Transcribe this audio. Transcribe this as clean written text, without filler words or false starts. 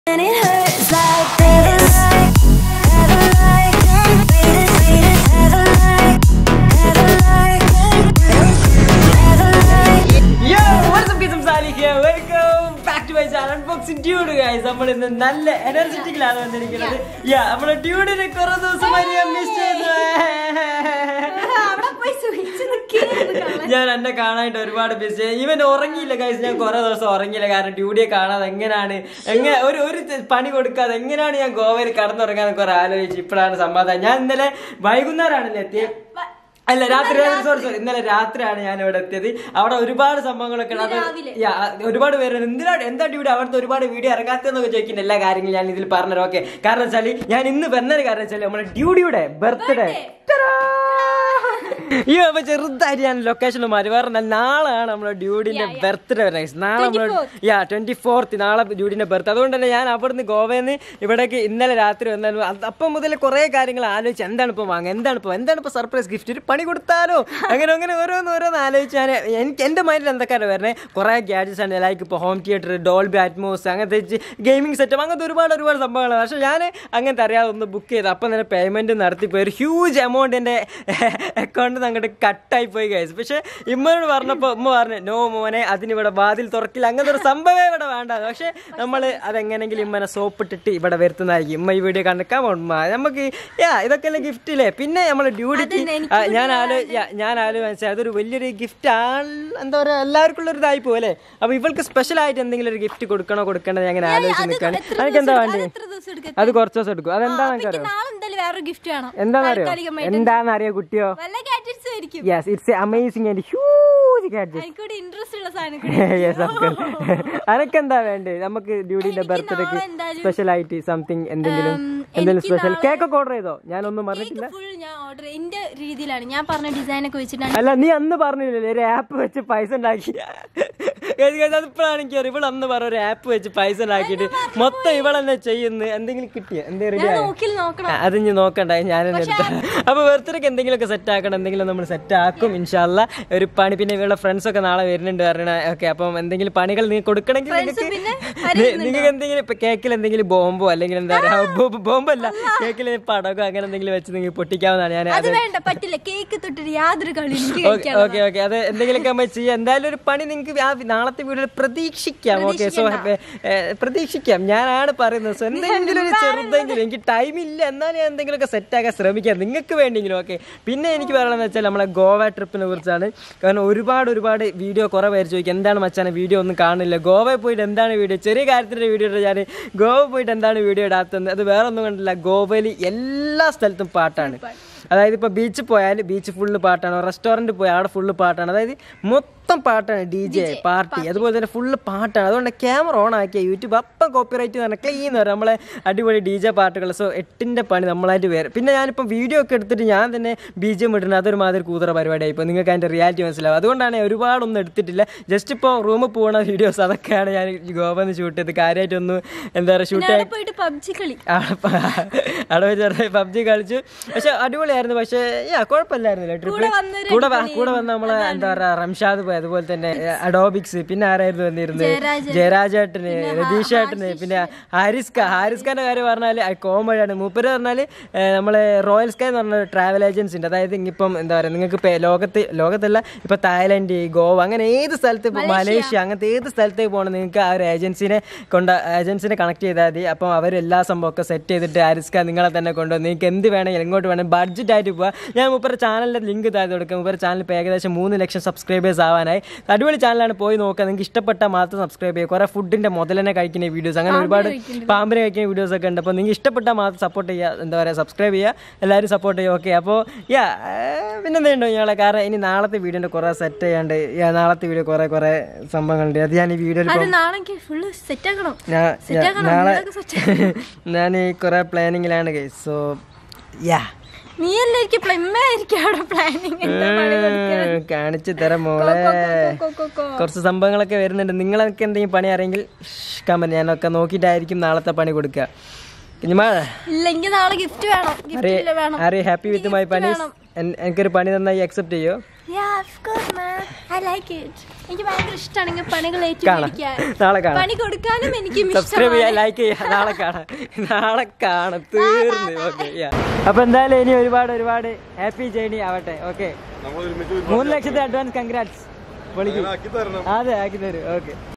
And it hurts like heaven like, heaven like, sweetest, sweetest heaven like, heaven like, heaven like. Yo, what's up guys, I'm Salih here. Welcome back to my channel Unboxing Dude guys. നമ്മൾ ഇന്ന് നല്ല എനർജറ്റിക്കലാണ് വന്നിരിക്കുന്നത്. Yeah, നമ്മുടെ ഡ്യൂഡിനെ കുറേ ദിവസമായി ഞാൻ miss ചെയ്തു. ഞാൻ എന്നെ കാണാനായിട്ട് ഒരുപാട് മിസ് ഇവൻ ഉറങ്ങിയില്ല ഗൈസ്. ഞാൻ കുറെ ദിവസം ഉറങ്ങിയില്ല, കാരണം ഡ്യൂഡിയെ കാണാതെ എങ്ങനെയാണ് ഒരു പണി കൊടുക്കാതെ എങ്ങനെയാണ് ഞാൻ ഗോവയിൽ കടന്നുറങ്ങാൻ കുറെ ആലോചിച്ചു. ഇപ്പോഴാണ് സമാധാനം. ഞാൻ ഇന്നലെ വൈകുന്നേരമാണ് എത്തിയത്. അല്ല, രാത്രി സോറി ഇന്നലെ രാത്രിയാണ് ഞാൻ ഇവിടെ എത്തിയത്. അവിടെ ഒരുപാട് സംഭവങ്ങളൊക്കെ ഒരുപാട് പേര് എന്താ ഡ്യൂഡി അവിടുത്തെ ഒരുപാട് വീഡിയോ ഇറങ്ങാത്തെന്നൊക്കെ ചോദിക്കുന്ന എല്ലാ കാര്യങ്ങളും ഞാൻ ഇതിൽ പറഞ്ഞത്. ഓക്കെ, കാരണം വെച്ചാല് ഞാൻ ഇന്ന് വന്നൊരു കാരണം വെച്ചാല് നമ്മുടെ ഡ്യൂഡിയുടെ ബർത്ത്ഡേ. ഈ അപ്പൊ ചെറുതായിട്ട് ഞാൻ ലൊക്കേഷൻ മാറി. വേറെ നാളെയാണ് നമ്മുടെ ഡ്യൂഡിന്റെ ബർത്ത്ഡേ വരുന്നത്. നാളെ 24th നാളെ ഡ്യൂഡിന്റെ ബർത്ത്ഡേ. അതുകൊണ്ട് തന്നെ ഞാൻ അവിടുന്ന് ഗോവയിൽ നിന്ന് ഇവിടേക്ക് ഇന്നലെ രാത്രി വന്നാലും അപ്പം മുതൽ കുറെ കാര്യങ്ങൾ ആലോചിച്ച് എന്താണ് ഇപ്പൊ സർപ്രൈസ് ഗിഫ്റ്റ്, ഒരു പണി കൊടുത്താലോ, അങ്ങനെ ഓരോന്ന് ആലോചിച്ച് ഞാൻ എന്റെ മൈൻഡിൽ എന്തൊക്കെയാണ് വരുന്നത്. കുറെ ഗാഡ്ജറ്റ്സ് ആണ്, ലൈക്ക് ഇപ്പോൾ ഹോം തിയേറ്റർ, ഡോൾബി അറ്റ്മോസ്, അങ്ങനത്തെ ഗെയിമിംഗ് സെറ്റപ്പ്, അങ്ങനത്തെ ഒരുപാട് സംഭവങ്ങളാണ്. പക്ഷെ ഞാൻ അങ്ങനത്തെ അറിയാതെ ഒന്ന് ബുക്ക് ചെയ്ത് അപ്പം തന്നെ പേയ്മെന്റ് നടത്തിപ്പോയി. ഒരു ഹ്യൂജ് എമൗണ്ട് എൻ്റെ അക്കൗണ്ടിൽ നിന്ന് അങ്ങോട്ട് കട്ടായി പോയി ഗൈസ്. പക്ഷെ ഇമ്മനോട് പറഞ്ഞപ്പോൾ ഉമ്മ പറഞ്ഞു, നോ മോനെ, അതിനിവിടെ വാതിൽ തുറക്കില്ല, അങ്ങനത്തെ ഒരു സംഭവമേ ഇവിടെ വേണ്ട. പക്ഷെ നമ്മൾ അതെങ്ങനെങ്കിലും ഇമ്മനെ സോപ്പിട്ടിട്ട് ഇവിടെ വരുത്തുന്നതായിരിക്കും. ഇമ്മ ഈ വീഡിയോ കണ്ടിക്കാൻ ഉമ്മ നമുക്ക് ഇതൊക്കെ അല്ലേ ഗിഫ്റ്റില്ലേ. പിന്നെ നമ്മൾ ഡ്യൂഡിക്ക് ഞാൻ ആലോചിച്ചാൽ അതൊരു വലിയൊരു ഗിഫ്റ്റ് ആണ്, എന്താ പറയുക, എല്ലാവർക്കും ഉള്ള ഒരു ഇതായി പോലെ. അപ്പൊ ഇവൾക്ക് സ്പെഷ്യൽ ആയിട്ട് എന്തെങ്കിലും ഒരു ഗിഫ്റ്റ് കൊടുക്കേണ്ടത് ഞാൻ ആലോചിച്ച് നിൽക്കാണ്. എനിക്ക് എന്താ വേണ്ടത്? അത് കുറച്ച് ദിവസം എടുക്കും. അതെന്താണെന്നറിയോ? എന്താണെന്നറിയോ കുട്ടിയോ? Yes, it's amazing and huge gadget. അനക്കെന്താ വേണ്ടേ? നമുക്ക് ഡ്യൂഡിന്റെ ബർത്ത്ഡേക്ക് സ്പെഷ്യൽ ആയിട്ട് സംതിങ് എന്തെങ്കിലും സ്പെഷ്യൽ കേക്കൊക്കെ ഓർഡർ ചെയ്തോ? ഞാനൊന്നും പറഞ്ഞിട്ടില്ല. അല്ല, നീ അന്ന് പറഞ്ഞില്ലേ ഒരു ആപ്പ് വെച്ച് പൈസ ഉണ്ടാക്കി? അതിപ്പോഴാണ് എനിക്ക് അറിയാം. ഇവിടെ അന്ന് പറഞ്ഞ ഒരു ആപ്പ് വെച്ച് പൈസ ഉണ്ടാക്കിയിട്ട് മൊത്തം ഇവളെന്നെ ചെയ്യുന്നു. എന്തെങ്കിലും കിട്ടിയ അത് ഇനി നോക്കണ്ട, ഞാനെന്നെ എടുത്ത. അപ്പൊ ബർത്ത്ഡേക്ക് എന്തെങ്കിലുമൊക്കെ സെറ്റ് ആക്കണം, എന്തെങ്കിലും നമ്മൾ സെറ്റ് ആക്കും ഇൻഷാല്ലാ. ഒരു പണി, പിന്നെ ഇവളുടെ ഫ്രണ്ട്സ് ഒക്കെ നാളെ വരുന്നുണ്ട് പറയണ. ഓക്കെ, അപ്പം എന്തെങ്കിലും പണികൾ നീ കൊടുക്കണമെങ്കിൽ നിങ്ങൾക്ക് എന്തെങ്കിലും ഇപ്പൊ കേക്കിൽ എന്തെങ്കിലും ബോംബോ അല്ലെങ്കിൽ എന്താ പറയുക, ബോംബല്ല, കേക്കിൽ പടകോ അങ്ങനെ എന്തെങ്കിലും വെച്ച് നിങ്ങൾ പൊട്ടിക്കാവുന്നതാണ്. ഞാൻ ഓക്കെ അത് എന്തെങ്കിലുമൊക്കെ നമ്മൾ ചെയ്യാം. എന്തായാലും ഒരു പണി നിങ്ങൾക്ക് നാളത്തെ വീഡിയോയിൽ പ്രതീക്ഷിക്കാം. ഓക്കെ, സോ പ്രതീക്ഷിക്കാം. ഞാനാണ് പറയുന്നത്. സോ എന്തെങ്കിലും ഒരു ചെറുതെങ്കിലും, എനിക്ക് ടൈമില്ല, എന്നാലും ഞാൻ എന്തെങ്കിലുമൊക്കെ സെറ്റ് ആക്കാൻ ശ്രമിക്കാം നിങ്ങൾക്ക് വേണ്ടിയെങ്കിലും. ഓക്കെ, പിന്നെ എനിക്ക് പറയണമെന്ന് വെച്ചാൽ നമ്മളെ ഗോവ ട്രിപ്പിനെ കുറിച്ചാണ്. കാരണം ഒരുപാട് വീഡിയോ കുറെ പേര് ചോദിക്കും, എന്താണ് മച്ചാനെ വീഡിയോ ഒന്നും കാണില്ല, ഗോവയിൽ പോയിട്ട് എന്താണ് വീഡിയോ, ചെറിയ കാര്യത്തിൻ്റെ വീഡിയോ ഇട്ട് ഞാൻ ഗോവ പോയിട്ട് എന്താണ് വീഡിയോ ഇടാത്തത്. അത് വേറെ ഒന്നും കണ്ടില്ല, ഗോവയിൽ എല്ലാ സ്ഥലത്തും പാട്ടാണ്. അതായത് ഇപ്പോൾ ബീച്ചിൽ പോയാൽ ബീച്ച് ഫുള്ള് പാട്ടാണ്, റെസ്റ്റോറൻറ്റ് പോയാൽ അവിടെ ഫുള്ള് പാട്ടാണ്, അതായത് മൊത്തം പാട്ടാണ്, DJ പാർട്ടി, അതുപോലെ തന്നെ ഫുള്ള് പാട്ടാണ്. അതുകൊണ്ട് ക്യാമറ ഓൺ ആക്കിയ യൂട്യൂബ് അപ്പം കോപ്പിറൈറ്റ് എന്ന് പറഞ്ഞാൽ ക്ലീൻ വരും നമ്മളെ അടിപൊളി DJ പാട്ടുകൾ. സോ 8ന്റെ പണി നമ്മളായിട്ട് വരും. പിന്നെ ഞാനിപ്പം വീഡിയോ ഒക്കെ എടുത്തിട്ട് ഞാൻ തന്നെ BGM ഇടുന്നത് അതൊരു മാതിരി കൂതറ പരിപാടിയായി. ഇപ്പോൾ നിങ്ങൾക്ക് അതിൻ്റെ റിയാലിറ്റി മനസ്സിലാവും. അതുകൊണ്ടാണ് ഒരുപാടൊന്നും എടുത്തിട്ടില്ല. ജസ്റ്റ് ഇപ്പോൾ റൂമിൽ പോകുന്ന വീഡിയോസ് അതൊക്കെയാണ് ഞാൻ ഗോവന്ന് ഷൂട്ട് ചെയ്ത്. കാര്യമായിട്ടൊന്നും എന്താ പറയുക, ഷൂട്ട് അവിടെ ചെറുതായി പബ്ജി കളിച്ചു. പക്ഷെ അടിപൊളിയായിരുന്നു. പക്ഷേ കുഴപ്പമില്ലായിരുന്നില്ല ട്രിപ്പ്. കൂടെ വന്ന നമ്മളെ എന്താ പറയുക, റംഷാദ് പോയി, അതുപോലെ തന്നെ അഡോബിക്സ്, പിന്നെ ആരായിരുന്നു വന്നിരുന്നത്, ജയരാജേട്ടന്, രതീഷേട്ടന്, പിന്നെ ഹാരിസ്ഖാന്റെ കാര്യം പറഞ്ഞാൽ കോമഡിയാണ്. മൂപ്പര് പറഞ്ഞാൽ നമ്മളെ റോയൽ സ്കൈ എന്ന് പറഞ്ഞ ട്രാവൽ ഏജൻസി ഉണ്ട്. അതായത് ഇപ്പം എന്താ പറയുക, നിങ്ങൾക്ക് ലോകത്തല്ല ഇപ്പൊ തായ്ലൻഡ്, ഗോവ, അങ്ങനെ ഏത് സ്ഥലത്ത്, മലേഷ്യ, അങ്ങനത്തെ ഏത് സ്ഥലത്തേക്ക് പോകണം നിങ്ങൾക്ക് ആ ഒരു ഏജൻസിനെ കണക്ട് ചെയ്താൽ മതി. അപ്പം അവർ എല്ലാ സംഭവമൊക്കെ സെറ്റ് ചെയ്തിട്ട് ഹാരിസ്ഖാൻ നിങ്ങളെ തന്നെ കൊണ്ടുവന്ന് നിങ്ങൾക്ക് എന്ത് വേണമെങ്കിൽ എങ്ങോട്ട് വേണമെങ്കിൽ ബഡ്ജറ്റ് ആയിട്ട് പോവാം. ഞാൻ മൂപ്പരുടെ ചാനലിന്റെ ലിങ്ക് താഴ്ത്തി കൊടുക്കാം. മൂപ്പരുടെ ചാനൽ ഇപ്പോൾ ഏകദേശം 3 ലക്ഷം സബ്സ്ക്രൈബേഴ്സ് ആവാനായി. അടിപൊളി ചാനലാണ്, പോയി നോക്കുക. നിങ്ങൾക്ക് ഇഷ്ടപ്പെട്ടാൽ മാത്രം സബ്സ്ക്രൈബ് ചെയ്യുക. കുറെ ഫുഡിന്റെ മുതലെന്നെ കഴിക്കുന്ന വീഡിയോസ്, അങ്ങനെ ഒരുപാട് പാമ്പിനെ കഴിക്കുന്ന വീഡിയോസ് ഒക്കെ ഉണ്ട്. അപ്പോൾ നിങ്ങൾക്ക് ഇഷ്ടപ്പെട്ടാൽ മാത്രം സപ്പോർട്ട് ചെയ്യുക, എന്താ പറയുക, സബ്സ്ക്രൈബ് ചെയ്യുക, എല്ലാവരും സപ്പോർട്ട് ചെയ്യുക. ഓക്കെ, അപ്പോൾ പിന്നെന്തുണ്ടോ ഞങ്ങളെ, കാരണം ഇനി നാളത്തെ വീഡിയോന്റെ കുറെ സെറ്റ് ചെയ്യാണ്ട്. നാളത്തെ വീഡിയോ കുറെ സംഭവങ്ങളുണ്ട്. അത് ഞാൻ ഈ വീഡിയോയിൽ നാളെ ഞാൻ ഈ കുറെ പ്ലാനിങ്ങിലാണ് ഗൈസ്. സോ കാണിച്ചു തരാം മോളെ. കുറച്ച് സംഭവങ്ങളൊക്കെ വരുന്നുണ്ട്. നിങ്ങളൊക്കെ എന്തെങ്കിലും പണി അറിയെങ്കിൽ കമന്റ്, ഞാനൊക്കെ നോക്കിയിട്ടായിരിക്കും നാളത്തെ പണി കൊടുക്കുക. ഹാപ്പി വിത്ത് മൈ പണി? എനിക്കൊരു പണി തന്നായി അക്സെപ്റ്റ് ചെയ്യോ? Yeah, of course, man. I like it. എനിക്ക് ഭയങ്കര ഇഷ്ടമാണ് ഇങ്ങനെ പണികൾ നാളെ കാണാം. പണി കൊടുക്കാനും എനിക്ക് സബ്സ്ക്രൈബ് ചെയ്യാൻ, ലൈക്ക് ചെയ്യാം. നാളെ കാണാം. തീർന്നു. ഓക്കെ. അപ്പൊ എന്തായാലും ഇനി ഒരുപാട് ഹാപ്പി ജേർണി ആവട്ടെ. ഓക്കെ. 3 ലക്ഷത്തെ അഡ്വാൻസ് കൺഗ്രാറ്റ്സ്. അതെ, ആക്കി തരും. ഓക്കെ.